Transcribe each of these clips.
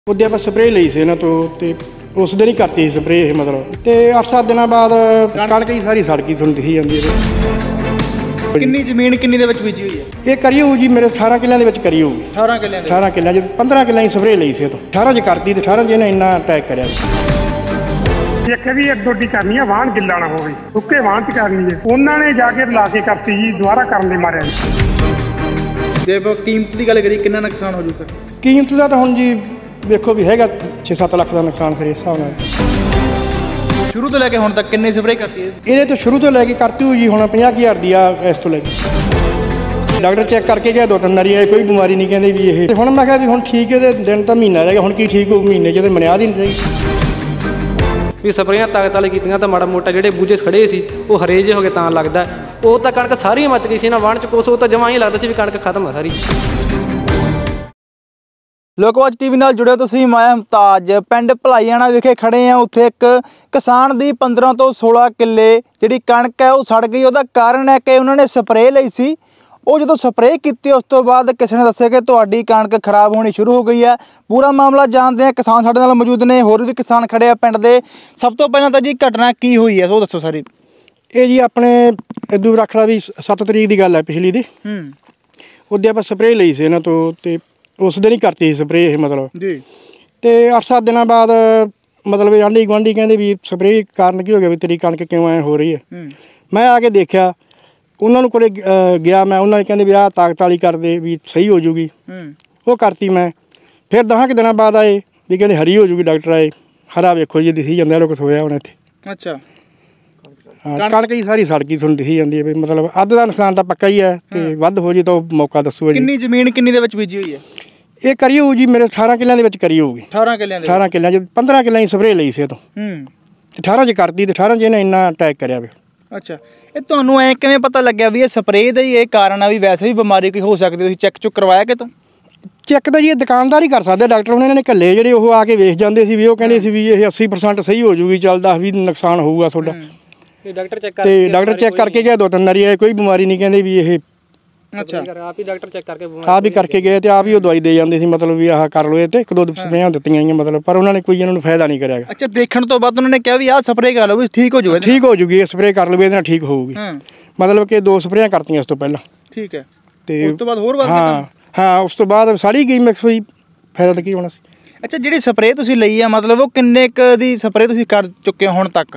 ਉਹਦੇ ਆਪਾਂ ਸਪਰੇਅ ਲਈ ਸੀ ਇਹਨਾਂ ਤੋਂ ਤੇ ਉਸ ਦਿਨ ਹੀ ਕਰਤੀ ਸੀ ਸਪਰੇਅ ਇਹ ਮਤਲਬ ਤੇ 8-7 ਦਿਨਾਂ ਬਾਅਦ ਕਣਕ ਹੀ ਸਾਰੀ ਸੜ ਗਈ ਤੁਹਾਨੂੰ ਦਿਖੀ ਜਾਂਦੀ ਹੈ। ਕਿੰਨੀ ਜ਼ਮੀਨ ਕਿੰਨੀ ਦੇ ਵਿੱਚ ਬੀਜੀ ਹੋਈ ਹੈ? ਇਹ ਕਰੀ ਹੋਊ ਜੀ ਮੇਰੇ 18 ਕਿੱਲਿਆਂ ਦੇ ਵਿੱਚ ਕਰੀ ਹੋਊਗੀ। 18 ਕਿੱਲਿਆਂ ਦੇ 18 ਕਿੱਲਿਆਂ 'ਚ 15 ਕਿੱਲਿਆਂ ਦੀ ਸਪਰੇਅ ਲਈ ਸੀ ਇਹ ਤੋਂ 18 'ਚ ਕਰਤੀ ਤੇ 18 'ਚ ਇਹਨੇ ਇੰਨਾ ਅਟੈਕ ਕਰਿਆ। ਦੇਖੇ ਵੀ ਇੱਕ ਡੋਡੀ ਕਰਨੀ ਆ ਵਾਹਣ ਗਿੱਲਾ ਨਾ ਹੋਵੇ ਉੱਕੇ ਵਾਹਣ ਚ ਕਰਨੀ ਹੈ ਉਹਨਾਂ ਨੇ ਜਾ ਕੇ ਲਾ ਕੇ ਕਰਤੀ ਜੀ ਦੁਬਾਰਾ ਕਰਨ ਦੇ ਮਾਰਿਆ। ਜੇ ਆਪਾਂ ਕੀਮਤ ਦੀ ਗੱਲ ਕਰੀਏ ਕਿੰਨਾ ਨੁਕਸਾਨ ਹੋ ਜੂਗਾ? ਕੀਮਤ ਦਾ ਤਾਂ ਹੁਣ ਜੀ ਵੇਖੋ ਵੀ ਹੈਗਾ 6-7 ਲੱਖ ਦਾ ਨੁਕਸਾਨ ਫਿਰ ਇਸ ਹਿਸਾਬ ਨਾਲ। ਸ਼ੁਰੂ ਤੋਂ ਲੈ ਕੇ ਹੁਣ ਤੱਕ ਕਿੰਨੇ ਸਪਰੇਅ ਕਰਤੀ ਹੈ? ਇਹਦੇ ਤੋਂ ਸ਼ੁਰੂ ਤੋਂ ਲੈ ਕੇ ਕਰਤੀ ਹੋਈ ਜੀ ਹੁਣ 50,000 ਦੀ ਆ ਇਸ ਤੋਂ ਲੈ ਕੇ। ਡਾਕਟਰ ਚੈੱਕ ਕਰਕੇ ਗਿਆ 2-3 ਵਾਰੀ ਆਏ ਕੋਈ ਬਿਮਾਰੀ ਨਹੀਂ ਕਹਿੰਦੇ ਵੀ ਇਹ। ਹੁਣ ਮੈਂ ਕਿਹਾ ਵੀ ਹੁਣ ਠੀਕ ਇਹਦੇ ਦਿਨ ਤਾਂ ਮਹੀਨਾ ਰਹਿ ਗਿਆ ਹੁਣ ਕੀ ਠੀਕ ਹੋਊ ਮਹੀਨੇ 'ਚ ਇਹਦੇ ਮਨਿਆਦ ਹੀ ਨਹੀਂ ਰਹੀ। ਵੀ ਸਪਰੇਆਂ ਤਾਕਤ ਵਾਲੀ ਕੀਤੀਆਂ ਤਾਂ ਮਾੜਾ ਮੋਟਾ ਜਿਹੜੇ ਬੂਝੇ ਖੜੇ ਸੀ ਉਹ ਹਰੇ ਜਿਹੇ ਹੋ ਗਏ ਤਾਂ ਲੱਗਦਾ। ਉਹ ਤਾਂ ਕਣਕ ਸਾਰੀ ਮੱਚ ਗਈ ਸੀ ਨਾ ਵਾਣ ਚ ਕੁਛ ਉਹ ਤਾਂ ਜਮਾਂ ਹੀ ਲੱਗਦਾ ਸੀ ਵੀ ਕਣਕ ਖਤਮ ਆ ਸਾਰੀ। ਲੋਕਵਾਜ ਟੀਵੀ ਨਾਲ ਜੁੜਿਓ ਤੁਸੀਂ। ਮੈਂ ਮੁਮਤਾਜ ਪਿੰਡ ਭਲਾਈਆਣਾ ਵਿਖੇ ਖੜੇ ਆ। ਉੱਥੇ ਇੱਕ ਕਿਸਾਨ ਦੀ 15 ਤੋਂ 16 ਕਿੱਲੇ ਜਿਹੜੀ ਕਣਕ ਹੈ ਉਹ ਸੜ ਗਈ। ਉਹਦਾ ਕਾਰਨ ਹੈ ਕਿ ਉਹਨਾਂ ਨੇ ਸਪਰੇਅ ਲਈ ਸੀ। ਉਹ ਜਦੋਂ ਸਪਰੇਅ ਕੀਤੀ ਉਸ ਤੋਂ ਬਾਅਦ ਕਿਸੇ ਨੇ ਦੱਸਿਆ ਕਿ ਤੁਹਾਡੀ ਕਣਕ ਖਰਾਬ ਹੋਣੀ ਸ਼ੁਰੂ ਹੋ ਗਈ ਹੈ। ਪੂਰਾ ਮਾਮਲਾ ਜਾਣਦੇ ਆ। ਕਿਸਾਨ ਸਾਡੇ ਨਾਲ ਮੌਜੂਦ ਨੇ, ਹੋਰ ਵੀ ਕਿਸਾਨ ਖੜੇ ਆ ਪਿੰਡ ਦੇ। ਸਭ ਤੋਂ ਪਹਿਲਾਂ ਤਾਂ ਜੀ ਘਟਨਾ ਕੀ ਹੋਈ ਹੈ ਉਹ ਦੱਸੋ ਸਾਰੀ। ਇਹ ਜੀ ਆਪਣੇ ਇਦੋਂ ਰੱਖ ਲਾ ਵੀ 7 ਤਰੀਕ ਦੀ ਗੱਲ ਹੈ ਪਿਛਲੀ ਦੀ। ਉਹਦੇ ਆਪਾਂ ਸਪਰੇਅ ਲਈ ਸੀ ਇਹਨਾਂ ਤੋਂ ਤੇ ਉਸ ਦਿਨ ਹੀ ਕਰਤੀ ਸੀ ਸਪਰੇਅ ਇਹ ਮਤਲਬ ਜੀ। ਤੇ 8-7 ਦਿਨਾਂ ਬਾਅਦ ਮਤਲਬ ਆਂਢੀ ਗੁਆਂਢੀ ਕਹਿੰਦੇ ਵੀ ਸਪਰੇਅ ਕਾਰਨ ਕੀ ਹੋ ਗਿਆ ਵੀ ਤੇਰੀ ਕਣਕ ਕਿਉਂ ਐਂ ਹੋ ਰਹੀ ਹੈ। ਮੈਂ ਆ ਕੇ ਦੇਖਿਆ ਉਹਨਾਂ ਨੂੰ ਕੋਲੇ ਗਿਆ ਮੈਂ, ਉਹਨਾਂ ਨੇ ਕਹਿੰਦੇ ਵੀ ਆਹ ਤਾਕਤ ਵਾਲੀ ਕਰਦੇ ਵੀ ਸਹੀ ਹੋ ਜੂਗੀ। ਉਹ ਕਰਤੀ ਮੈਂ। ਫਿਰ 10 ਕੁ ਦਿਨਾਂ ਬਾਅਦ ਆਏ ਵੀ ਕਹਿੰਦੇ ਹਰੀ ਹੋ ਜੂਗੀ। ਡਾਕਟਰ ਆਏ ਹਰਾ ਵੇਖੋ ਜੀ ਦਿਖੀ ਜਾਂਦਾ ਕੁਛ ਹੋਇਆ ਹੁਣ ਇੱਥੇ। ਅੱਛਾ। ਹਾਂ ਕਣਕ ਹੀ ਸਾਰੀ ਸੜ ਗਈ ਤੁਹਾਨੂੰ ਦਿਖੀ ਜਾਂਦੀ ਹੈ ਵੀ ਮਤਲਬ ਅੱਧ ਦਾ ਨੁਕਸਾਨ ਤਾਂ ਪੱਕਾ ਹੀ ਹੈ ਤੇ ਵੱਧ ਹੋ ਜੇ ਤਾਂ ਉਹ ਮੌਕਾ ਦੱਸੋ ਜੀ। ਕਿੰਨੀ ਜ਼ਮੀਨ ਕਿੰਨੀ ਦੇ ਵਿੱਚ ਬੀਜੀ ਹੋਈ ਹੈ? ਇਹ ਕਰੀ ਹੋਊ ਜੀ ਮੇਰੇ 18 ਕਿੱਲਿਆਂ ਦੇ ਵਿੱਚ ਕਰੀ ਹੋਊਗੀ। 18 ਕਿੱਲਿਆਂ ਦੇ 18 ਕਿੱਲਿਆਂ 'ਚ 15 ਕਿੱਲਿਆਂ ਦੀ ਸਪਰੇਅ ਲਈ ਸੀ ਇਹ ਤੋਂ 18 'ਚ ਕਰਤੀ ਤੇ 18 'ਚ ਇਹਨੇ ਇੰਨਾ ਅਟੈਕ ਕਰਿਆ ਵੇ। ਅੱਛਾ। ਇਹ ਤੁਹਾਨੂੰ ਐ ਕਿਵੇਂ ਪਤਾ ਲੱਗਿਆ ਵੀ ਇਹ ਸਪਰੇਅ ਦਾ ਹੀ ਇਹ ਕਾਰਨ ਆ ਵੀ ਵੈਸੇ ਵੀ ਬਿਮਾਰੀ ਕੋਈ ਹੋ ਸਕਦੀ? ਤੁਸੀਂ ਚੈੱਕ ਚੁੱਕ ਕਰਵਾਇਆ ਕਿਤੋਂ? ਚੈੱਕ ਤਾਂ ਜੀ ਇਹ ਦੁਕਾਨਦਾਰ ਹੀ ਕਰ ਸਕਦੇ। ਡਾਕਟਰ ਉਹਨਾਂ ਨੇ ਘੱਲੇ ਜਿਹੜੇ ਉਹ ਆ ਕੇ ਵੇਖ ਜਾਂਦੇ ਸੀ ਵੀ ਉਹ ਕਹਿੰਦੇ ਸੀ ਵੀ ਇਹ 80% ਸਹੀ ਹੋ ਜੂਗੀ। ਚੱਲ 10-20 ਨੁਕਸਾਨ ਹੋਊਗਾ ਤੁਹਾਡਾ। ਤੇ ਡਾਕਟਰ ਚੈੱਕ ਕਰਕੇ ਗਿਆ 2-3 ਵਾਰੀ ਆਏ ਕੋਈ ਬਿਮਾਰੀ ਨਹੀਂ ਕਹਿੰਦੇ ਵੀ ਇਹ। ਅੱਛਾ। ਆਪ ਹੀ ਡਾਕਟਰ ਚੈੱਕ ਕਰਕੇ ਆਪ ਹੀ ਕਰਕੇ ਗਏ ਤੇ ਆਪ ਹੀ ਉਹ ਦਵਾਈ ਦੇ ਜਾਂਦੇ ਸੀ ਮਤਲਬ ਵੀ ਆਹ ਕਰ ਲਓ ਇਹ ਤੇ 1-2 ਸਪਰੇਆਂ ਦਿੱਤੀਆਂ ਗਈਆਂ ਮਤਲਬ ਪਰ ਉਹਨਾਂ ਨੇ ਕੋਈ ਇਹਨਾਂ ਨੂੰ ਫਾਇਦਾ ਨਹੀਂ ਕਰਿਆ। ਅੱਛਾ। ਦੇਖਣ ਤੋਂ ਬਾਅਦ ਉਹਨਾਂ ਨੇ ਕਿਹਾ ਵੀ ਆਹ ਸਪਰੇਅ ਕਰ ਲਓ ਵੀ ਠੀਕ ਹੋ ਜਾਊਗਾ। ਠੀਕ ਹੋ ਜੂਗੀ ਇਹ ਸਪਰੇਅ ਕਰ ਲਵੇ ਇਹਦੇ ਨਾਲ ਠੀਕ ਹੋਊਗੀ। ਮਤਲਬ ਕਿ 2 ਸਪਰੇਆਂ ਕਰਤੀਆਂ ਉਸ ਤੋਂ ਪਹਿਲਾਂ। ਠੀਕ ਹੈ। ਤੇ ਉਸ ਤੋਂ ਬਾਅਦ ਹੋਰ ਹਾਂ ਉਸ ਤੋਂ ਬਾਅਦ ਸਾਰੀ ਗਈ ਮਿਕਸ ਹੋਈ। ਫਾਇਦਾ ਤਾਂ ਕੀ ਹੋਣਾ ਸੀ। ਅੱਛਾ। ਜਿਹੜੀ ਸਪਰੇਅ ਤੁਸੀਂ ਲਈ ਆ ਮਤਲਬ ਉਹ ਕਿੰਨੇ ਕੁ ਦੀ ਸਪਰੇਅ ਤੁਸੀਂ ਕਰ ਚੁੱਕੇ ਹੋ ਹੁਣ ਤੱਕ?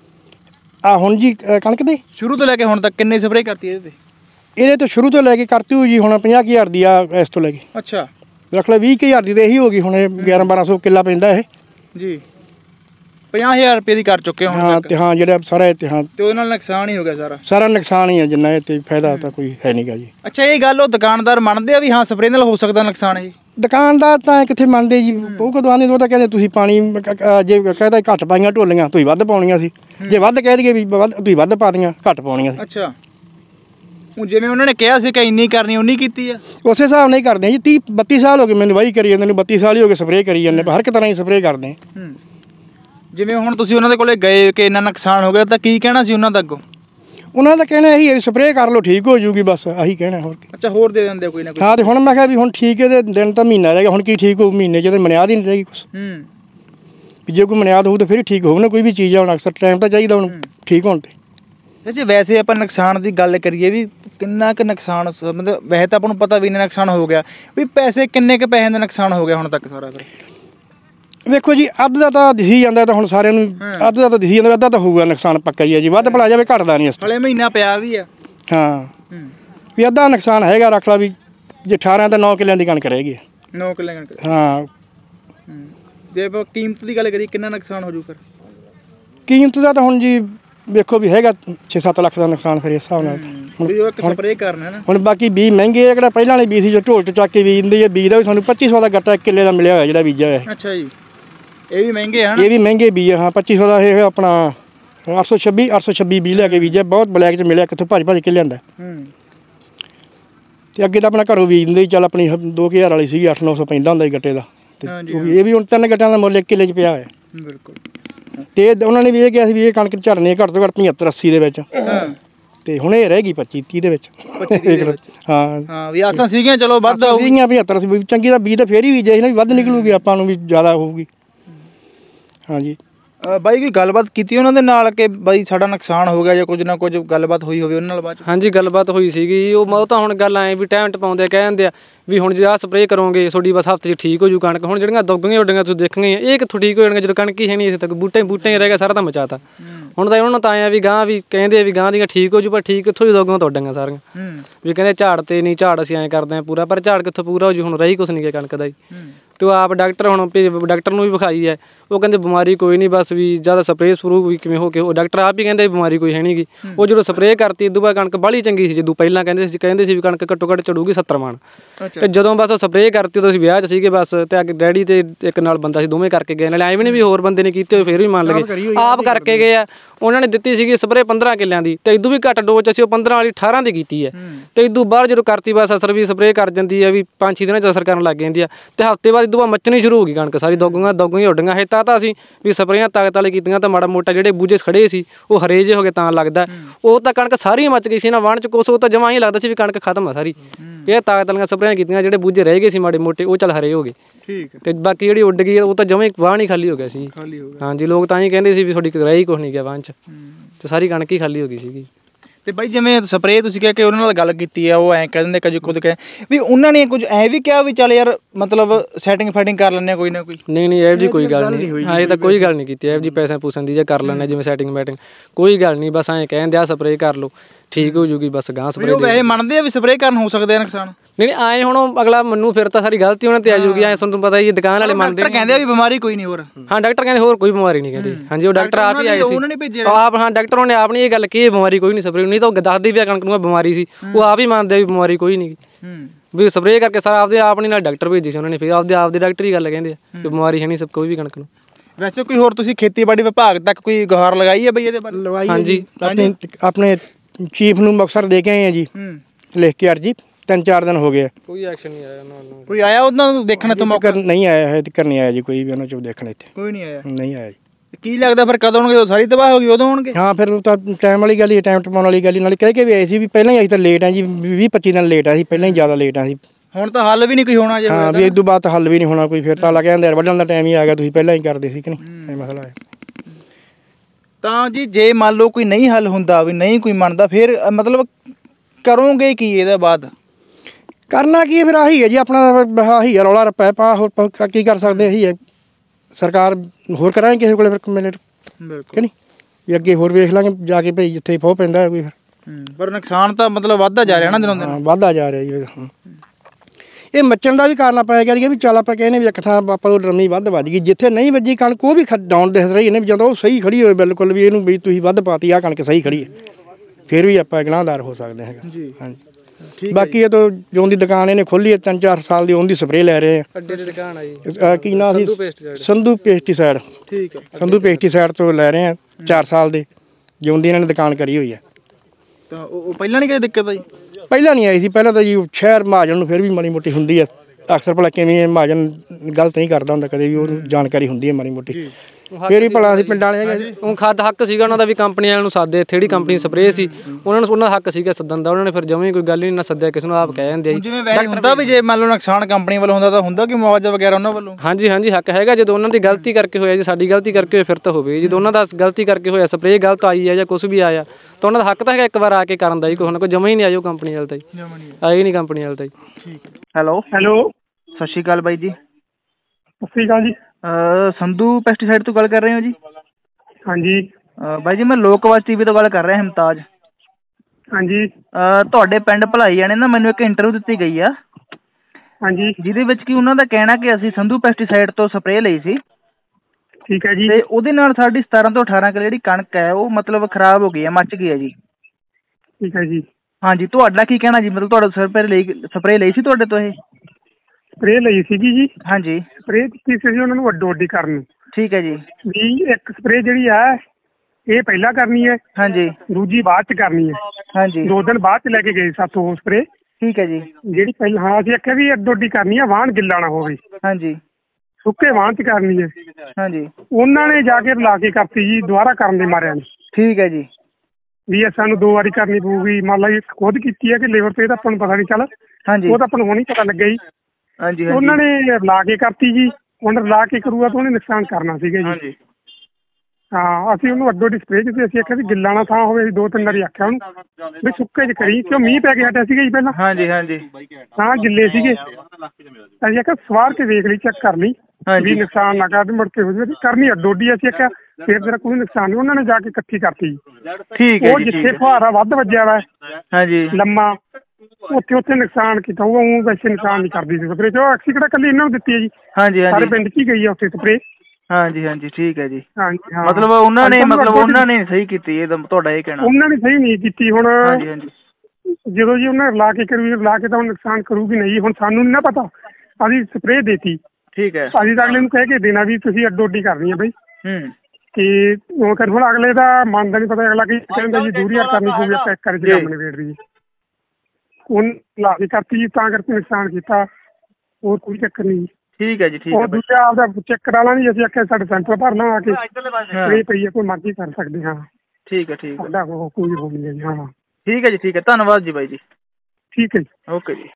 ਹੁਣ ਜੀ ਕਣਕ ਦੀ ਸ਼ੁਰੂ ਤੋਂ ਲੈ ਕੇ ਹੁਣ ਤੱਕ ਕਿੰਨੇ ਸਪਰੇਅ ਕਰਤੀ ਇਹਦੇ ਤੇ? ਇਹਦੇ ਤੋਂ ਸ਼ੁਰੂ ਤੋਂ ਲੈ ਕੇ ਕਰਤੀ ਹੋਈ ਜੀ ਹੁਣ 50,000 ਦੀ ਆ ਇਸ ਤੋਂ ਲੈ ਕੇ। ਅੱਛਾ। ਰੱਖ ਲੈ 20,000 ਦੀ ਤਾਂ ਇਹੀ ਹੋ ਗਈ ਹੁਣ। 1100-1200 ਕਿੱਲਾ ਪੈਂਦਾ ਇਹ ਜੀ। 50,000 ਰੁਪਏ ਦੀ ਕਰ ਚੁੱਕੇ ਹੁਣ ਹਾਂ। ਤੇ ਹਾਂ ਜਿਹੜਾ ਸਾਰਾ ਇੱਥੇ ਹਾਂ ਤੇ ਉਹਦੇ ਨਾਲ ਨੁਕਸਾਨ ਹੀ ਹੋ ਗਿਆ ਸਾਰਾ ਨੁਕਸਾਨ ਹੀ ਹੈ ਜਿੰਨਾ ਇਹ ਤੇ ਫਾਇਦਾ ਤਾਂ ਕੋਈ ਹੈ ਨਹੀਂਗਾ ਜੀ। ਅੱਛਾ। ਇਹ ਗੱਲ ਉਹ ਦੁਕਾਨਦਾਰ ਮੰਨਦੇ ਆ ਵੀ ਹਾਂ ਸਪਰੇਅ ਨਾਲ ਹੋ ਸਕਦਾ ਨੁਕਸਾਨ? ਇਹ ਦੁਕਾਨਦਾਰ ਤਾਂ ਕਿੱਥੇ ਮੰਨਦੇ ਜੀ। ਉਹ ਕਦੋਂ ਆਉਂਦੇ ਉਹ ਤਾਂ ਕਹਿੰਦੇ ਤੁਸੀਂ ਪਾਣੀ ਜੇ ਕਹਿੰਦਾ ਘੱਟ ਪਾਈਆਂ ਢੋਲੀਆਂ ਤੁਸੀਂ ਵੱਧ ਪਾਉਣੀਆਂ ਸੀ। ਜੇ ਵੱਧ ਕਹਿ ਦਈਏ ਵੀ ਤੁਸੀਂ ਵੱਧ ਪਾ ਦੀਆਂ ਘੱਟ ਪਾਉਣੀਆਂ ਸੀ। ਅੱਛਾ। ਜਿਵੇਂ ਉਹਨਾਂ ਨੇ ਕਿਹਾ ਸੀ ਕਿ ਇੰਨੀ ਕਰਨੀ ਉਨੀ ਕੀਤੀ ਆ ਉਸੇ ਹਿਸਾਬ ਨਾਲ ਹੀ ਕਰਦੇ ਜੀ। 30-32 ਸਾਲ ਹੋ ਗਏ ਮੈਨੂੰ ਵਾਹੀ ਕਰੀ ਜਾਂਦੇ ਨੂੰ। 32 ਸਾਲ ਹੀ ਹੋ ਗਏ ਸਪਰੇਅ ਕਰੀ ਜਾਂਦੇ ਹਰ ਇੱਕ ਤਰ੍ਹਾਂ ਹੀ ਸਪਰੇਅ ਕਰਦੇ। ਜਿਵੇਂ ਹੁਣ ਤੁਸੀਂ ਉਹਨਾਂ ਦੇ ਕੋਲੇ ਗਏ ਕਿ ਇੰਨਾ ਨੁਕਸਾਨ ਹੋ ਗਿਆ ਤਾਂ ਕੀ ਕਹਿਣਾ ਸੀ ਉਹਨਾਂ ਦਾ ਅੱਗੋਂ? ਉਹਨਾਂ ਦਾ ਕਹਿਣਾ ਇਹੀ ਸਪਰੇਅ ਕਰ ਲਓ ਠੀਕ ਹੋ ਜੂਗੀ ਬਸ ਆਹੀ ਕਹਿਣਾ ਹੋਰ। ਅੱਛਾ। ਹੋਰ ਦੇ ਦਿੰਦੇ ਕੋਈ ਨਾ ਕੋਈ? ਹਾਂ ਤੇ ਹੁਣ ਮੈਂ ਕਿਹਾ ਵੀ ਹੁਣ ਠੀਕ ਇਹਦੇ ਦਿਨ ਤਾਂ ਮਹੀਨਾ ਰਹਿ ਗਿਆ ਹੁਣ ਕੀ ਠੀਕ ਹੋਊ ਮਹੀਨੇ 'ਚ ਇਹਦੇ ਮਨਿਆਦ ਹੀ ਨਹੀਂ ਰਹੇਗੀ ਕੁਛ। ਵੀ ਜੇ ਕੋਈ ਮਨਿਆਦ ਹੋਊ ਤਾਂ ਫਿਰ ਠੀਕ ਹੋਊ ਨਾ ਕੋਈ ਵੀ ਚੀਜ਼ ਆ। ਹੁਣ ਅਕਸਰ ਟਾਈਮ ਤਾਂ ਚਾਹੀਦਾ ਹੁਣ ਠੀਕ ਹੋਣ ਤੇ। ਜੇ ਵੈਸੇ ਆਪਾਂ ਨੁਕਸਾਨ ਦੀ ਗੱਲ ਕਰੀਏ ਵੀ ਕਿੰਨਾ ਕੁ ਨੁਕਸਾਨ ਮਤਲਬ ਵੈਸੇ ਤਾਂ ਆਪਾਂ ਨੂੰ ਪਤਾ ਵੀ ਇੰਨਾ ਨੁਕਸਾਨ ਹੋ ਗਿਆ ਵੀ ਪੈਸੇ ਕਿੰਨੇ ਕੁ ਪੈਸਿਆਂ ਦਾ ਨੁਕਸਾਨ ਹੋ ਗਿਆ ਹੁਣ ਤੱਕ ਸਾਰਾ? ਫਿਰ ਵੇਖੋ ਜੀ ਅੱਧ ਦਾ ਤਾਂ ਦਿਖੀ ਜਾਂਦਾ ਤਾਂ ਹੁਣ ਸਾਰਿਆਂ ਨੂੰ ਅੱਧ ਦਾ ਤਾਂ ਦਿਖੀ ਜਾਂਦਾ ਅੱਧਾ ਤਾਂ ਹੋਊਗਾ ਨੁਕਸਾਨ ਪੱਕਾ ਹੀ ਹੈ ਜੀ। ਵੱਧ ਭਲਾ ਜਾਵੇ ਘਟਦਾ ਨਹੀਂ ਇਸ ਹਲੇ ਮਹੀਨਾ ਪਿਆ ਵੀ ਆ। ਹਾਂ ਵੀ ਅੱਧਾ ਨੁਕਸਾਨ ਹੈਗਾ। ਰੱਖ ਲਾ ਵੀ ਜੇ 18 ਤਾਂ 9 ਕਿੱਲਿਆਂ ਦੀ ਕਣਕ ਰਹਿ ਗਈ। 9 ਕਿੱਲੇ ਕਣਕ। ਹਾਂ। ਜੇ ਆਪਾਂ ਕੀਮਤ ਦੀ ਗੱਲ ਕਰੀਏ ਕਿੰਨਾ ਨੁਕਸਾਨ ਹੋ ਜੂ ਫਿਰ? ਕੀਮਤ ਦਾ ਤਾਂ ਹੁਣ ਜੀ ਵੇਖੋ ਵੀ ਹੈਗਾ 6-7 ਲੱਖ ਦਾ ਨੁਕਸਾਨ ਫਿਰ ਇਸ ਹਿਸਾਬ ਨਾਲ। ਇੱਕ ਸਪਰੇਅ ਕਰਨਾ ਹੈ ਨਾ। ਹੁਣ ਬਾਕੀ ਬੀਜ ਮਹਿੰਗੇ ਆ। ਕਿਹੜਾ ਪਹਿਲਾਂ ਵਾਲੇ ਬੀਜ ਸੀ ਜੋ ਢੋਲ 'ਚ ਚੱਕ ਕੇ ਬੀਜ ਦਿੰਦੇ ਆ। ਬੀਜ ਦਾ ਵੀ ਸਾਨੂੰ 2500 ਦਾ ਗੱਟਾ 1 ਕਿੱਲੇ ਦਾ ਮਿਲਿਆ ਹੋਇਆ ਜਿਹੜਾ ਬੀਜਿਆ ਹੋਇਆ। ਅੱਛਾ ਜੀ। ਇਹ ਵੀ ਮਹਿੰਗੇ ਹਨ? ਇਹ ਵੀ ਮਹਿੰਗੇ ਬੀਜ ਹਾਂ। 2500 ਦਾ ਇਹ ਆਪਣਾ 826 ਬੀਜ ਲੈ ਕੇ ਬੀਜਿਆ। ਬਹੁਤ ਬਲੈਕ 'ਚ ਮਿਲਿਆ ਕਿੱਥੋਂ ਭੱਜ ਕੇ ਲਿਆਂਦਾ। ਤੇ ਅੱਗੇ ਤਾਂ ਆਪਣਾ ਘਰੋਂ ਬੀਜ ਦਿੰਦੇ ਚੱਲ ਆਪਣੀ 2000 ਵਾਲੀ ਸੀਗੀ 800-900 ਪੈਂਦਾ ਹੁੰਦਾ ਸੀ ਗੱਟੇ ਦਾ। ਤੇ ਇਹ ਵੀ ਹੁਣ 3 ਗੱਟਿਆਂ ਦਾ ਮੁੱਲ 1 ਕਿੱਲੇ 'ਚ ਪਿਆ ਹੋਇਆ। ਬਿਲਕੁਲ। ਤੇ ਉਹਨਾਂ ਨੇ ਵੀ ਇਹ ਕਿਹਾ ਸੀ ਵੀ ਇਹ ਕਣਕ ਝੜਨੀ ਘੱਟ ਤੋਂ ਘੱਟ 75-80 ਦੇ ਵਿੱਚ। ਤੇ ਹੁਣ ਇਹ ਰਹਿ ਗਈ 25 30 ਦੇ ਵਿੱਚ 25 ਦੇ ਵਿੱਚ। ਹਾਂ ਹਾਂ ਵੀ ਆਸਾਂ ਸੀਗੀਆਂ ਚਲੋ ਵੱਧ ਸੀਗੀਆਂ 75 ਸੀ ਚੰਗੀ ਦਾ 20 ਤਾਂ ਫੇਰ ਹੀ ਬੀਜਿਆ ਸੀ ਨਾ ਵੀ ਵੱਧ ਨਿਕਲੂਗੀ ਆਪਾਂ ਨੂੰ ਵੀ ਜ਼ਿਆਦਾ ਹੋਊਗੀ। ਹਾਂਜੀ ਬਾਈ ਕੋਈ ਗੱਲਬਾਤ ਕੀਤੀ ਉਹਨਾਂ ਦੇ ਨਾਲ ਕਿ ਬਾਈ ਸਾਡਾ ਨੁਕਸਾਨ ਹੋ ਗਿਆ ਜਾਂ ਕੁਝ ਨਾ ਕੁਝ ਗੱਲਬਾਤ ਹੋਈ ਹੋਵੇ ਉਹਨਾਂ ਨਾਲ ਬਾਅਦ 'ਚ? ਹਾਂਜੀ ਗੱਲਬਾਤ ਹੋਈ ਸੀਗੀ। ਉਹ ਤਾਂ ਹੁਣ ਗੱਲ ਐਂ ਵੀ ਟਾਈਮ ਟਪਾਉਂਦੇ ਕਹਿ ਦਿੰਦੇ ਆ ਵੀ ਹੁਣ ਜੇ ਆਹ ਸਪਰੇਅ ਕਰੋਗੇ ਤੁਹਾਡੀ ਬਸ ਹਫ਼ਤੇ 'ਚ ਠੀਕ ਹੋ ਜੂ ਕਣਕ। ਹੁਣ ਜਿਹੜੀਆਂ ਦੁੱਗੀਆਂ ਉੱਡੀਆਂ ਤੁਸੀਂ ਦੇਖੀਆਂ ਇਹ ਕਿੱਥੋਂ ਠੀਕ ਹੋ ਜਾਣਗੀਆਂ ਜਦੋਂ ਕਣਕ ਹੀ ਹੈ ਨਹੀਂ ਇੱਥੇ ਤੱਕ ਬੂਟੇ ਹੀ ਰਹਿ ਗਿਆ ਸਾਰਾ ਤਾਂ ਮਚਾਤਾ। ਹੁਣ ਤਾਂ ਉਹਨਾਂ ਨੂੰ ਤਾਂ ਆਇਆ ਵੀ ਗਾਂ ਵੀ ਕਹਿੰਦੇ ਆ ਵੀ ਗਾਂ ਦੀਆਂ ਠੀਕ ਹੋ ਜੂ ਪਰ ਠੀਕ ਕਿੱਥੋਂ ਜੀ ਦੁੱਗੀਆਂ ਤੋਂ ਉੱਡੀਆਂ ਸਾਰੀਆਂ ਵੀ ਕਹਿੰਦੇ ਝਾੜ ਤੇ ਨਹੀਂ ਝਾੜ ਅਸੀਂ ਐਂ ਕਰਦੇ ਹਾਂ ਪੂਰਾ ਪਰ ਝਾੜ ਕਿੱਥੋਂ ਪੂਰਾ ਹੋ ਜੂ ਹੁਣ ਰਹੀ ਕੁਛ ਨਹੀਂ ਗਿਆ ਕਣਕ ਦਾ ਹੀ। ਤੇ ਉਹ ਆਪ ਡਾਕਟਰ ਹੁਣ ਡਾਕਟਰ ਨੂੰ ਵੀ ਵਿਖਾਈ ਹੈ ਉਹ ਕਹਿੰਦੇ ਬਿਮਾਰੀ ਕੋਈ ਨਹੀਂ ਬਸ ਵੀ ਜ਼ਿਆਦਾ ਸਪਰੇਅ ਸਪਰੂ ਵੀ ਕਿਵੇਂ ਹੋ ਕੇ ਉਹ ਡਾਕਟਰ ਆਪ ਹੀ ਕਹਿੰਦੇ ਬਿਮਾਰੀ ਕੋਈ ਹੈ ਨਹੀਂ ਗੀ। ਉਹ ਜਦੋਂ ਸਪਰੇਅ ਕਰਤੀ ਇਦੋਂ ਬਾਅਦ ਕਣਕ ਬਾਹਲੀ ਚੰਗੀ ਸੀ ਜਦੋਂ ਪਹਿਲਾਂ ਕਹਿੰਦੇ ਸੀ ਵੀ ਕਣਕ ਘੱਟੋ ਘੱਟ ਚੜੂਗੀ 70 ਮਣ ਤੇ ਜਦੋਂ ਬਸ ਉਹ ਸਪਰੇਅ ਕਰਤੀ ਉਦੋਂ ਅਸੀਂ ਵਿਆਹ 'ਚ ਸੀਗੇ ਬਸ ਤੇ ਅੱਗੇ ਡੈਡੀ ਤੇ ਇੱਕ ਨਾਲ ਬੰਦਾ ਸੀ ਦੋਵੇਂ ਕਰਕੇ ਗਏ ਨਾਲੇ ਐਵੇਂ ਨਹੀਂ ਵੀ ਹੋਰ ਬੰਦੇ ਨੇ ਕੀਤੇ ਹੋਏ ਫਿਰ ਵੀ ਮੰਨ ਲਗੇ ਆਪ ਕਰਕੇ ਗਏ ਆ। ਉਹਨਾਂ ਨੇ ਦਿੱਤੀ ਸੀਗੀ ਸਪਰੇਅ 15 ਕਿੱਲਿਆਂ ਦੀ ਤੇ ਇਦੋਂ ਵੀ ਘੱਟ ਡੋਜ਼ ਅਸੀਂ ਉਹ 15 ਵਾਲੀ 18 ਦੀ ਕੀਤੀ ਹੈ ਤੇ ਇਦੋਂ ਬਾਅਦ ਜਦੋਂ ਕਰਤੀ ਬਸ ਅਸਰ ਵੀ ਸਪਰੇਅ ਕਰ ਜਾਂਦੀ ਹੈ ਵੀ 5-6 ਦਿਨਾਂ 'ਚ ਅਸਰ ਕਰਨ ਲੱਗ ਜਾਂਦੀ ਆ ਤੇ ਹਫ਼ਤੇ ਬਾਅਦ ਇਦੋਂ ਬਾਅਦ ਮੱਚਣੀ ਸ਼ੁਰੂ ਹੋ ਗਈ ਕਣਕ ਸਾਰੀ ਦੁੱਗੀਆਂ ਉੱਡੀਆਂ ਹੈ ਤਾਂ ਅਸੀਂ ਵੀ ਸਪਰੇਆਂ ਤਾਕਤ ਵਾਲੇ ਕੀਤੀਆਂ ਤਾਂ ਮਾੜਾ ਮੋਟਾ ਜਿਹੜੇ ਬੂਝੇ ਖੜੇ ਸੀ ਉਹ ਹਰੇ ਜਿਹੇ ਹੋ ਗਏ ਤਾਂ ਲੱਗਦਾ ਉਹ ਤਾਂ ਕਣਕ ਸਾਰੀ ਮੱਚ ਗਈ ਸੀ ਨਾ ਵਾਣ 'ਚ ਕੁਛ ਉਹ ਤਾਂ ਜਮਾਂ ਹੀ ਲੱਗਦਾ ਸੀ ਵੀ ਕਣਕ ਖਤਮ ਆ ਸਾਰੀ। ਇਹ ਤਾਕਤ ਵਾਲੀਆਂ ਸਪਰੇਆਂ ਕੀਤੀਆਂ ਜਿਹੜੇ ਬੂਝੇ ਰਹਿ ਗਏ ਸੀ ਮਾੜੇ ਮੋਟੇ ਉਹ ਚੱਲ ਹਰੇ ਹੋ ਗਏ ਠੀਕ ਤੇ ਬਾਕੀ ਜਿਹੜੀ ਉੱਡ ਗਈ ਉਹ ਤਾਂ ਜਮਾਂ ਹੀ ਵਾਣ ਹੀ ਖਾਲੀ ਹੋ ਗਿਆ ਸੀ। ਹਾਂਜੀ ਲੋਕ ਤਾਂ ਹੀ ਕਹਿੰਦੇ ਸੀ ਵੀ ਤੁਹਾਡੀ ਰਹਿ ਹੀ ਕੁਛ ਨਹੀਂ ਗਿਆ ਵਾਣ 'ਚ ਤੇ ਸਾਰੀ ਕਣਕ ਹੀ ਖਾਲੀ ਹੋ ਗਈ ਸੀਗੀ। ਤੇ ਬਾਈ ਜਿਵੇਂ ਸਪਰੇਅ ਤੁਸੀਂ ਕਿਹਾ ਕਿ ਉਹਨਾਂ ਨਾਲ ਗੱਲ ਕੀਤੀ ਆ ਉਹ ਐਂ ਕਹਿ ਦਿੰਦੇ ਕਦੇ ਖੁਦ ਕਹੇ ਵੀ ਉਹਨਾਂ ਨੇ ਕੁਝ ਐਂ ਵੀ ਕਿਹਾ ਵੀ ਚੱਲ ਯਾਰ ਮਤਲਬ ਸੈਟਿੰਗ ਫੈਟਿੰਗ ਕਰ ਲੈਂਦੇ ਕੋਈ ਨਾ ਕੋਈ? ਨਹੀਂ ਇਹੋ ਜਿਹੀ ਕੋਈ ਗੱਲ ਨਹੀਂ ਹਾਂ ਇਹ ਤਾਂ ਕੋਈ ਗੱਲ ਨਹੀਂ ਕੀਤੀ ਇਹੋ ਜਿਹੀ ਪੈਸੇ ਪੂਸਣ ਦੀ ਜਾਂ ਕਰ ਲੈਂਦੇ ਜਿਵੇਂ ਸੈਟਿੰਗ ਮੈਟਿੰਗ ਕੋਈ ਗੱਲ ਨਹੀਂ ਬਸ ਐਂ ਕਹਿੰਦੇ ਆ ਸਪਰੇਅ ਕਰ ਲਓ ਠੀਕ ਹੋ ਜੂਗੀ ਬਸ ਗਾਂ ਸਪਰੇਅ ਉਹ ਵੈਸੇ ਮੰਨਦੇ ਆ ਵੀ ਸਪਰੇਅ ਕਰਨ ਹੋ ਸਕਦੇ ਆ ਨੁਕਸਾਨ? ਨਹੀਂ ਆਏ ਹੁਣ ਅਗਲਾ ਮੰਨੂ ਫਿਰ ਤਾਂ ਸਾਰੀ ਗਲਤੀ ਉਹਨਾਂ ਤੇ ਆ ਜਾਊਗੀ ਐ ਤੁਹਾਨੂੰ ਪਤਾ ਹੀ ਦੁਕਾਨ ਵਾਲੇ ਮੰਨਦੇ ਡਾਕਟਰ ਕਹਿੰਦੇ ਆ ਵੀ ਬਿਮਾਰੀ ਕੋਈ ਨਹੀਂ ਹੋਰ। ਹਾਂ ਡਾਕਟਰ ਕਹਿੰਦੇ ਹੋਰ ਕੋਈ ਬਿਮਾਰੀ ਨਹੀਂ ਕਹਿੰਦੇ। ਹਾਂਜੀ ਉਹ ਡਾਕਟਰ ਆਪ ਹੀ ਆਏ ਸੀ ਆਪ ਹਾਂ ਡਾਕਟਰ ਨੇ ਆਪ ਨੇ ਇਹ ਗੱਲ ਕੀ ਬਿਮਾਰੀ ਕੋਈ ਨਹੀਂ ਸਪਰੇਅ ਨਹੀਂ ਤਾਂ ਉਹ ਦੱਸਦੀ ਵੀ ਕਣਕ ਨੂੰ ਬਿਮਾਰੀ ਸੀ ਉਹ ਆਪ ਹੀ ਮੰਨਦੇ ਵੀ ਬਿਮਾਰੀ ਕੋਈ ਨਹੀਂ ਵੀ ਸਪਰੇਅ ਕਰਕੇ ਸਾਰਾ ਆਪਦੇ ਆਪ ਨਹੀਂ ਨਾਲ ਡਾਕਟਰ ਭੇਜੀ ਸੀ ਉਹਨਾਂ ਨੇ ਫਿਰ ਆਪਦੇ ਡਾਕਟਰ ਹੀ ਗੱਲ ਕਹਿੰਦੇ ਆ ਕਿ ਬਿਮਾਰੀ ਹੈ ਨਹੀਂ ਸਭ ਕੋਈ ਵੀ ਕਣਕ ਨੂੰ। ਵੈਸੇ ਕੋਈ ਹੋਰ ਤੁਸੀਂ ਖੇਤੀਬਾੜੀ ਵਿਭਾਗ ਤੱਕ ਕੋਈ ਗੁਹਾਰ ਲਗਾਈ ਹੈ ਬਈ ਇਹਦੇ ਬਾਰੇ? ਲਵਾਈ ਹਾਂਜੀ ਆਪਣੇ ਚੀਫ ਨੂੰ ਮੁਕਤਸਰ ਦੇ ਕੇ ਆਏ ਆ ਜੀ ਲਿਖ ਕੇ ਅਰਜੀ 3-4 ਦਿਨ ਹੋ ਗਏ ਕੋਈ ਐਕਸ਼ਨ ਨਹੀਂ ਆਇਆ ਉਹਨਾਂ ਨੂੰ। ਕੋਈ ਆਇਆ ਉਹਨਾਂ ਨੂੰ ਦੇਖਣ ਤੋਂ ਮੌਕਾ? ਨਹੀਂ ਆਇਆ ਹੈ ਤੇ ਨਹੀਂ ਆਇਆ ਜੀ ਕੋਈ ਵੀ ਉਹਨਾਂ ਚੋਂ ਦੇਖਣ ਇੱਥੇ ਕੋਈ ਨਹੀਂ ਆਇਆ ਜੀ। ਕੀ ਲੱਗਦਾ ਫਿਰ ਕਦੋਂ ਹੋਣਗੇ ਸਾਰੀ ਤਬਾਹ ਹੋ ਗਈ ਉਦੋਂ ਹੋਣਗੇ? ਹਾਂ ਫਿਰ ਉਹ ਤਾਂ ਟਾਈਮ ਵਾਲੀ ਗੱਲ ਹੀ ਟਾਈਮ ਟਪਾਉਣ ਵਾਲੀ ਗੱਲ ਹੀ ਨਾਲੇ ਕਹਿ ਕੇ ਵੀ ਆਏ ਸੀ ਵੀ ਪਹਿਲਾਂ ਹੀ ਅਸੀਂ ਤਾਂ ਲੇਟ ਆ ਜੀ 20-25 ਦਿਨ ਲੇਟ ਆ ਸੀ ਪਹਿਲਾਂ ਹੀ ਜ਼ਿਆਦਾ ਲੇਟ ਆ ਸੀ। ਹੁਣ ਤਾਂ ਹੱਲ ਵੀ ਨਹੀਂ ਕੋਈ ਹੋਣਾ ਜੇ ਹਾਂ ਵੀ ਇਸ ਤੋਂ ਬਾਅਦ ਤਾਂ ਹੱਲ ਵੀ ਨਹੀਂ ਹੋਣਾ ਕੋਈ ਫਿਰ ਤਾਂ ਕਹਿੰਦੇ ਯਾਰ ਵੱਢਣ ਦਾ ਟਾਈਮ ਹੀ ਆ ਗਿਆ ਤੁਸੀਂ ਪਹਿਲਾਂ ਹੀ ਕਰਦੇ ਸੀ ਕਿ ਨਹੀਂ ਇਹ ਮਸਲਾ ਹੈ। ਤਾਂ ਜੀ ਜੇ ਮੰਨ ਲਓ ਕੋਈ ਨਹੀਂ ਹੱਲ ਹੁੰਦਾ ਵੀ ਨਹੀਂ ਕੋਈ ਮੰਨਦਾ ਫਿਰ ਮਤਲਬ ਕਰੋਗੇ ਕੀ ਇਹਦੇ ਬਾਅਦ? ਕਰਨਾ ਕੀ ਫਿਰ ਆਹੀ ਹੈ ਜੀ ਆਪਣਾ ਆਹੀ ਹੈ ਰੌਲਾ ਰੱਪਾ ਪਾ ਹੋਰ ਕੀ ਕਰ ਸਕਦੇ ਇਹੀ ਹੈ ਸਰਕਾਰ ਹੋਰ ਕਰਾਂਗੇ ਕਿਸੇ ਕੋਲੇ ਫਿਰ ਮਿਲੇ ਕਿ ਨਹੀਂ ਵੀ ਅੱਗੇ ਹੋਰ ਵੇਖ ਲਾਂਗੇ ਜਾ ਕੇ ਭਾਈ ਜਿੱਥੇ ਫੋਹ ਪੈਂਦਾ ਕੋਈ ਫਿਰ। ਪਰ ਨੁਕਸਾਨ ਤਾਂ ਮਤਲਬ ਵੱਧਦਾ ਜਾ ਰਿਹਾ ਨਾ ਦਿਨੋਂ ਦਿਨ? ਵੱਧਦਾ ਜਾ ਰਿਹਾ ਜੀ। ਇਹ ਮੱਚਣ ਦਾ ਵੀ ਕਾਰਨ ਆਪਾਂ ਇਹ ਕਹਿ ਦਈਏ ਵੀ ਚੱਲ ਆਪਾਂ ਕਹਿੰਦੇ ਵੀ ਇੱਕ ਥਾਂ ਆਪਾਂ ਤੋਂ ਡਰਮੀ ਵੱਧ ਵੱਜ ਗਈ ਜਿੱਥੇ ਨਹੀਂ ਵੱਜੀ ਕਣਕ ਉਹ ਵੀ ਡਾਊਨ ਦਿਸ ਰਹੀ ਨੇ ਵੀ ਜਦੋਂ ਉਹ ਸਹੀ ਖੜੀ ਹੋਵੇ ਬਿਲਕੁਲ ਵੀ ਇਹਨੂੰ ਵੀ ਤੁਸੀਂ ਵੱਧ ਪਾਤੀ ਆ ਕਣਕ ਸਹੀ ਖੜੀ ਹੈ ਫਿਰ ਵੀ ਆਪਾਂ ਗੁਨਾਹਗਾਰ ਹੋ ਸਕਦੇ ਹੈਗਾ ਜੀ। ਹਾਂਜੀ ਬਾਕੀ ਇਹ ਤਾਂ ਜੋ ਦੀ ਦੁਕਾਨ ਇਹਨੇ ਖੋਲੀ ਹੈ 3-4 ਸਾਲ ਦੀ ਉਹਦੀ ਸਪਰੇਅ ਲੈ ਰਹੇ ਆ ਅੱਡੇ ਦੀ ਦੁਕਾਨ ਆ ਜੀ ਕੀ ਨਾਂ ਸੀ ਸੰਧੂ ਪੈਸਟੀਸਾਈਡ। ਠੀਕ ਹੈ ਸੰਧੂ ਪੈਸਟੀਸਾਈਡ ਤੋਂ ਲੈ ਰਹੇ ਆ 4 ਸਾਲ ਦੇ ਜਿਉਂ ਦੀ ਇਹਨਾਂ ਨੇ ਦੁਕਾਨ ਕਰੀ ਹੋਈ ਹੈ। ਤਾਂ ਉਹ ਪਹਿਲਾਂ ਨਹੀਂ ਕੋਈ ਦਿੱਕਤ ਆਈ? ਪਹਿਲਾਂ ਨਹੀਂ ਆਈ ਸੀ ਪਹਿਲਾਂ ਤਾਂ ਜੀ ਸ਼ਹਿਰ ਮਹਾਜਨ ਨੂੰ ਫਿਰ ਵੀ ਮਾੜੀ ਮੋਟੀ ਹੁੰਦੀ ਹੈ ਅਕਸਰ ਭਲਾ ਕਿਵੇਂ ਮਹਾਜਨ ਗਲਤ ਨਹੀਂ ਕਰਦਾ ਹੁੰਦਾ ਕਦੇ ਵੀ ਉਹਨੂੰ ਜਾਣਕਾਰੀ ਹੁੰਦੀ ਹੈ ਮਾੜੀ ਮੋਟੀ ਫਿਰ ਵੀ ਭਲਾ ਅਸੀਂ ਪਿੰਡਾਂ ਵਾਲੇ ਹੈਗੇ ਉਹ ਖਾਦ ਹੱਕ ਸੀਗਾ ਉਹਨਾਂ ਦਾ ਵੀ ਕੰਪਨੀ ਵਾਲਿਆਂ ਨੂੰ ਸਾਦੇ ਇੱਥੇ ਜਿਹੜੀ ਕੰਪਨੀ ਸਪਰੇਅ ਸੀ ਉਹਨਾਂ ਦਾ ਹੱਕ ਸੀਗਾ ਸੱਦਣ ਦਾ ਉਹਨਾਂ ਨੇ ਫਿਰ ਜਮਾਂ ਕੋਈ ਗੱਲ ਹੀ ਨਾ ਸੱਦਿਆ ਕਿਸੇ ਨੂੰ ਆਪ ਕਹਿ ਜਾਂਦੇ ਆ ਜਿਵੇਂ ਵੈਸੇ ਹੁੰਦਾ ਵੀ ਜੇ ਮੰਨ ਲਓ ਨੁਕਸਾਨ ਕੰਪਨੀ ਵੱਲੋਂ ਹੁੰਦਾ ਤਾਂ ਹੁੰਦਾ ਕਿ ਮੁਆਵਜ਼ਾ ਵਗੈਰਾ ਉਹਨਾਂ ਵੱਲੋਂ? ਹਾਂਜੀ ਹੱਕ ਹੈਗਾ ਜਦੋਂ ਉਹਨਾਂ ਦੀ ਗਲਤੀ ਕਰਕੇ ਹੋਇਆ ਜੇ ਸਾਡੀ ਗਲਤੀ ਕਰਕੇ ਹੋਇਆ ਫਿਰ ਤਾਂ ਹੋਵੇ ਜਦੋਂ ਉਹਨਾਂ ਦਾ ਗਲਤੀ ਕਰਕੇ ਹੋਇਆ ਸਪਰੇਅ ਗਲਤ ਆਈ ਹੈ ਜਾਂ ਕੁਝ ਵੀ ਆਇਆ ਤਾਂ ਉਹਨਾਂ ਦਾ ਹੱਕ ਤਾਂ ਹੈਗਾ ਇੱਕ ਵਾਰ ਆ ਕੇ ਕਰਨ ਦਾ ਜੀ ਕੋਈ ਨਾ ਕੋਈ ਜਮਾਂ ਹੀ ਨਹੀਂ ਆਇਓ ਕੰਪਨੀ ਵਾਲ ਤਾਂ ਜੀ ਆਏ ਨਹੀਂ ਕੰਪਨੀ ਵਾਲ ਤਾਂ ਜੀ। ਹੈਲੋ ਸਤਿ ਸ਼੍ਰੀ ਅਕਾਲ ਬਾਈ ਜੀ। ਸਤਿ ਸ਼੍ਰੀ ਅਕਾਲ ਜੀ। ਸੰਧੂ ਪੈਸਟੀਸਾਈਡ ਤੋਂ ਗੱਲ ਕਰ ਰਹੇ ਹੋ ਜੀ? ਹਾਂਜੀ ਬਾਈ ਜੀ ਮੈਂ ਲੋਕਵਾਦ ਟੀਵੀ ਤੋਂ ਗੱਲ ਕਰ ਰਿਹਾ ਹਿਮਤਾਜ। ਹਾਂਜੀ ਤੁਹਾਡੇ ਪਿੰਡ ਭਲਾਈ ਨੇ ਨਾ ਮੈਨੂੰ ਇੱਕ ਇੰਟਰਵਿਊ ਦਿੱਤੀ ਗਈ ਆ ਹਾਂਜੀ ਜਿਹਦੇ ਵਿੱਚ ਕੀ ਉਹਨਾਂ ਦਾ ਕਹਿਣਾ ਕਿ ਅਸੀਂ ਸੰਧੂ ਪੈਸਟੀਸਾਈਡ ਤੋਂ ਸਪਰੇਅ ਲਈ ਸੀ ਠੀਕ ਹੈ ਜੀ ਤੇ ਉਹਦੇ ਨਾਲ ਸਾਡੀ 17 ਤੋਂ 18 ਕਿੱਲੇ ਜਿਹੜੀ ਕਣਕ ਹੈ ਉਹ ਮਤਲਬ ਖਰਾਬ ਹੋ ਗਈ ਹੈ ਮੱਚ ਗਈ ਹੈ ਜੀ। ਠੀਕ ਹੈ ਜੀ। ਹਾਂਜੀ ਤੁਹਾਡਾ ਕੀ ਕਹਿਣਾ ਜੀ ਮਤਲਬ ਤੁਹਾਡਾ ਸਪਰੇਅ ਲਈ ਸੀ ਤੁਹਾਡੇ ਤੋਂ ਇਹ? ਸਪਰੇਅ ਲਈ ਸੀਗੀ ਜੀ। ਹਾਂਜੀ ਸਪਰੇਅ ਕੀਤੀ ਸੀ ਉਹਨਾਂ ਨੂੰ ਅੱਡੋ ਅੱਡੀ ਕਰਨ ਨੂੰ। ਠੀਕ ਹੈ ਜੀ। ਵੀ ਇੱਕ ਸਪਰੇਅ ਜਿਹੜੀ ਆ ਇਹ ਪਹਿਲਾਂ ਕਰਨੀ ਹੈ ਹਾਂਜੀ ਦੂਜੀ ਬਾਅਦ ਚ ਕਰਨੀ ਹੈ ਹਾਂਜੀ 2 ਦਿਨ ਬਾਅਦ ਚ ਲੈ ਕੇ ਗਏ ਸਾਥੋਂ ਸਪਰੇਅ। ਠੀਕ ਹੈ ਜੀ। ਜਿਹੜੀ ਪਹਿਲਾਂ ਹਾਂ ਅਸੀਂ ਆਖਿਆ ਵੀ ਅੱਡੋ ਅੱਡੀ ਕਰਨੀ ਆ ਵਾਹਣ ਗਿੱਲਾ ਨਾ ਹੋਵੇ ਹਾਂਜੀ ਸੁੱਕੇ ਵਾਹਣ ਚ ਕਰਨੀ ਹੈ ਹਾਂਜੀ ਉਹਨਾਂ ਨੇ ਜਾ ਕੇ ਲਾ ਕੇ ਕਰਤੀ ਜੀ ਦੁਬਾਰਾ ਕਰਨ ਦੇ ਮਾਰਿਆਂ ਨੇ। ਠੀਕ ਹੈ ਜੀ। ਵੀ ਇਹ ਸਾਨੂੰ 2 ਵਾਰੀ ਕਰਨੀ ਪਊਗੀ। ਮੰਨ ਲਾ ਜੀ ਖੁਦ ਕੀਤੀ ਹੈ ਕਿ ਲੇਬਰ ਤੇ, ਤਾਂ ਆਪਾਂ ਨੂੰ ਪਤਾ ਨਹੀਂ ਚੱਲ, ਹਾਂਜੀ ਉਹ ਤਾਂ ਆਪਾਂ ਨੂੰ ਹੁਣ ਹੀ ਪਤਾ ਲੱਗਿਆ ਜੀ। ਹਾਂਜੀ ਉਹਨਾਂ ਨੇ ਰਲਾ ਕੇ ਕਰਤੀ ਜੀ। ਹੁਣ ਰਲਾ ਕੇ ਕਰੂਗਾ ਤਾਂ ਉਹਨੇ ਨੁਕਸਾਨ ਕਰਨਾ ਸੀਗਾ ਜੀ। ਹਾਂਜੀ ਹਾਂ, ਅਸੀਂ ਉਹਨੂੰ ਅੱਡੋ ਅੱਡੀ ਸਪਰੇਅ ਕੀਤੀ। ਅਸੀਂ ਆਖਿਆ ਵੀ ਗਿੱਲਾ ਨਾ ਥਾਂ ਹੋਵੇ। ਅਸੀਂ 2-3 ਵਾਰੀ ਆਖਿਆ ਉਹਨੂੰ ਵੀ ਸੁੱਕੇ ਚ ਕਰੀ, ਕਿਉਂ ਮੀਂਹ ਪੈ ਕੇ ਹਟਿਆ ਸੀਗਾ ਜੀ ਪਹਿਲਾਂ। ਹਾਂਜੀ ਹਾਂਜੀ ਹਾਂ, ਗਿੱਲੇ ਸੀਗੇ। ਅਸੀਂ ਆਖਿਆ ਸਵਾਰ ਕੇ ਦੇਖ ਲਈ, ਚੈੱਕ ਕਰ ਲਈ ਵੀ ਨੁਕਸਾਨ ਨਾ ਕਰ ਮੁੜ ਕੇ ਹੋ ਜਾਵੇ। ਕਰਨੀ ਅੱਡੋ ਅੱਡੀ। ਅਸੀਂ ਆਖਿਆ ਫੇਰ ਤੇਰਾ ਕੋਈ ਨੁਕਸਾਨ ਨਹੀਂ। ਉਹਨਾਂ ਨੇ ਜਾ ਕੇ ਇਕੱਠੀ ਕਰਤੀ। ਠੀਕ ਹੈ ਉਹ ਜਿੱਥੇ ਫੁਹਾਰਾ ਵੱਧ ਵੱਜਿਆ ਵਾ ਹਾਂਜੀ ਲੰਮਾ, ਉੱਥੇ ਨੁਕਸਾਨ ਕੀਤਾ ਹੋਊਗਾ। ਉਹ ਵੈਸੇ ਨੁਕਸਾਨ ਨਹੀਂ ਕਰਦੀ ਸੀ ਸਪਰੇਅ। ਜੋ ਅਸੀਂ ਕਿਹੜਾ ਕੱਲੀ ਇਹਨਾਂ ਨੂੰ ਦਿੱਤੀ ਹੈ ਜੀ, ਹਾਂਜੀ ਸਾਰੇ ਹਾਂਜੀ ਪਿੰਡ 'ਚ ਹੀ ਗਈ ਆ ਉੱਥੇ ਸਪਰੇਅ। ਹਾਂਜੀ ਹਾਂਜੀ ਠੀਕ ਹੈ ਜੀ। ਹਾਂਜੀ ਹਾਂ, ਮਤਲਬ ਉਹਨਾਂ ਨੇ ਸਹੀ ਕੀਤੀ, ਇਹ ਤੁਹਾਡਾ ਇਹ ਕਹਿਣਾ। ਉਹਨਾਂ ਨੇ ਸਹੀ ਨਹੀਂ ਕੀਤੀ। ਹੁਣ ਹਾਂਜੀ ਹਾਂਜੀ ਜਦੋਂ ਜੀ ਉਹਨਾਂ ਰਲਾ ਕੇ ਕਰੂ, ਰਲਾ ਕੇ ਤਾਂ ਹੁਣ ਨੁਕਸਾਨ ਕਰੂਗੀ ਨਹੀਂ। ਹੁਣ ਸਾਨੂੰ ਨੀ ਨਾ ਪਤਾ, ਅਸੀਂ ਸਪਰੇਅ ਦੇਤੀ। ਠੀਕ ਹੈ। ਅਸੀਂ ਤਾਂ ਅਗਲੇ ਨੂੰ ਕਹਿ ਕੇ ਦੇਣਾ ਵੀ ਤੁਸੀਂ ਅੱਡੋ ਅੱਡੀ ਕਰਨੀ ਹੈ ਬਈ। ਤੇ ਉਹ ਕਰ ਹੁਣ ਅਗਲੇ ਦਾ ਮਨ ਦਾ ਨੀ ਪਤਾ। ਅਗਲਾ ਕੀ ਕਹਿੰਦਾ ਜੀ ਦੂਰੀ ਕਰਨੀ ਪਊਗੀ, ਆਪਾਂ ਇੱਕ ਵਾਰੀ ਕੰਮ ਨਿਬੇੜ ਦਈਏ। ਉਹਨੇ ਲਾ ਕੇ ਕਰਤੀ ਜੀ, ਤਾਂ ਕਰਕੇ ਨੁਕਸਾਨ ਕੀਤਾ। ਹੋਰ ਕੋਈ ਚੱਕਰ ਨਹੀਂ। ਠੀਕ ਹੈ ਜੀ। ਠੀਕ ਉਹ ਹੈ ਦੂਜਾ ਆਪਦਾ ਚੈੱਕ ਕਰਾ ਲਾਂਗੇ। ਅਸੀਂ ਆਖਿਆ ਸਾਡੇ ਸੈਂਟਰ ਭਰਨਾ ਆ ਕੇ ਸਪਰੇਅ ਪਈ ਹੈ, ਕੋਈ ਮਰਜ਼ੀ ਕਰ ਸਕਦੇ ਹਾਂ। ਠੀਕ ਹੈ। ਠੀਕ ਹੈ। ਸਾਡਾ ਕੋਈ ਹੋ ਨਹੀਂ ਹੈ ਜੀ। ਹਾਂ ਠੀਕ ਹੈ ਜੀ। ਠੀਕ ਹੈ। ਧੰਨਵਾਦ ਜੀ ਬਾਈ ਜੀ। ਠੀਕ ਹੈ ਜੀ। ਓਕੇ ਜੀ।